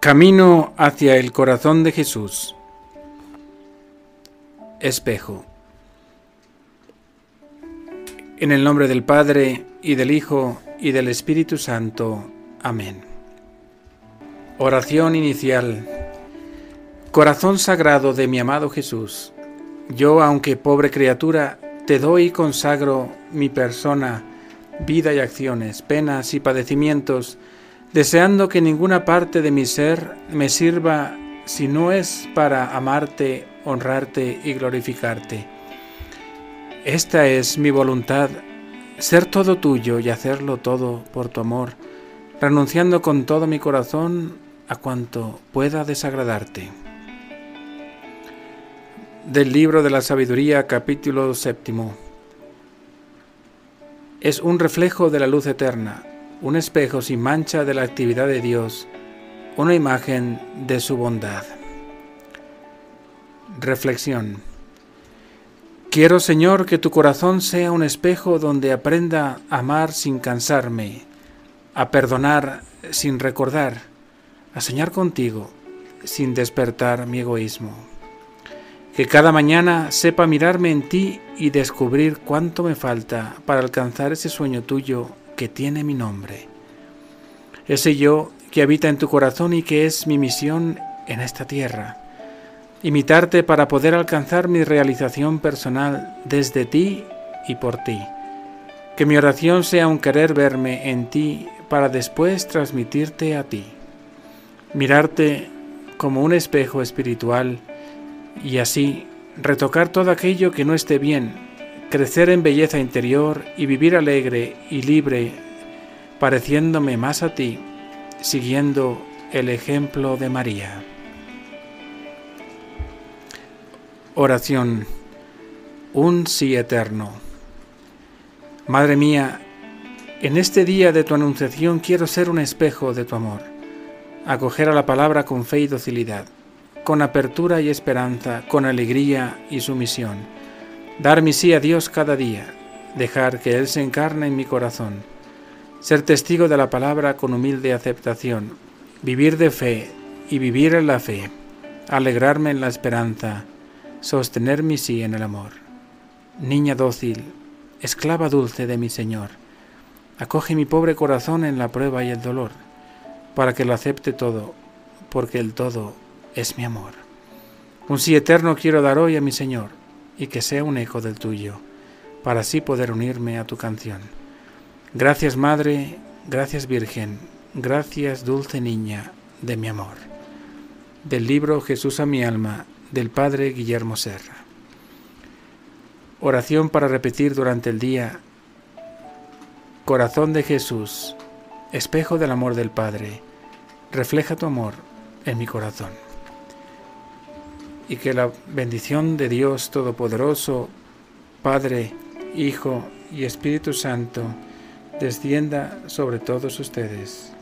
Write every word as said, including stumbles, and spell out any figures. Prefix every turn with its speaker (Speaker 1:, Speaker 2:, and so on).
Speaker 1: Camino hacia el corazón de Jesús. Espejo. En el nombre del Padre, y del Hijo, y del Espíritu Santo. Amén. Oración inicial. Corazón sagrado de mi amado Jesús, yo, aunque pobre criatura, te doy y consagro mi persona, vida y acciones, penas y padecimientos, deseando que ninguna parte de mi ser me sirva si no es para amarte, honrarte y glorificarte. Esta es mi voluntad, ser todo tuyo y hacerlo todo por tu amor, renunciando con todo mi corazón a cuanto pueda desagradarte. Del libro de la sabiduría, capítulo séptimo. Es un reflejo de la luz eterna, un espejo sin mancha de la actividad de Dios, una imagen de su bondad. Reflexión. Quiero, Señor, que tu corazón sea un espejo donde aprenda a amar sin cansarme, a perdonar sin recordar, a soñar contigo sin despertar mi egoísmo. Que cada mañana sepa mirarme en ti y descubrir cuánto me falta para alcanzar ese sueño tuyo que tiene mi nombre. Ese yo que habita en tu corazón y que es mi misión en esta tierra. Imitarte para poder alcanzar mi realización personal desde ti y por ti. Que mi oración sea un querer verme en ti para después transmitirte a ti. Mirarte como un espejo espiritual y así retocar todo aquello que no esté bien, crecer en belleza interior y vivir alegre y libre, pareciéndome más a ti, siguiendo el ejemplo de María. Oración. Un sí eterno. Madre mía, en este día de tu anunciación quiero ser un espejo de tu amor, acoger a la palabra con fe y docilidad, con apertura y esperanza, con alegría y sumisión, dar mi sí a Dios cada día, dejar que Él se encarne en mi corazón, ser testigo de la palabra con humilde aceptación, vivir de fe y vivir en la fe, alegrarme en la esperanza, sostener mi sí en el amor. Niña dócil, esclava dulce de mi Señor, acoge mi pobre corazón en la prueba y el dolor, para que lo acepte todo, porque el todo es mi amor. Un sí eterno quiero dar hoy a mi Señor, y que sea un eco del tuyo, para así poder unirme a tu canción. Gracias, Madre, gracias, Virgen, gracias, dulce niña de mi amor. Del libro Jesús a mi alma, del Padre Guillermo Serra. Oración para repetir durante el día. Corazón de Jesús, espejo del amor del Padre, refleja tu amor en mi corazón. Y que la bendición de Dios Todopoderoso, Padre, Hijo y Espíritu Santo, descienda sobre todos ustedes.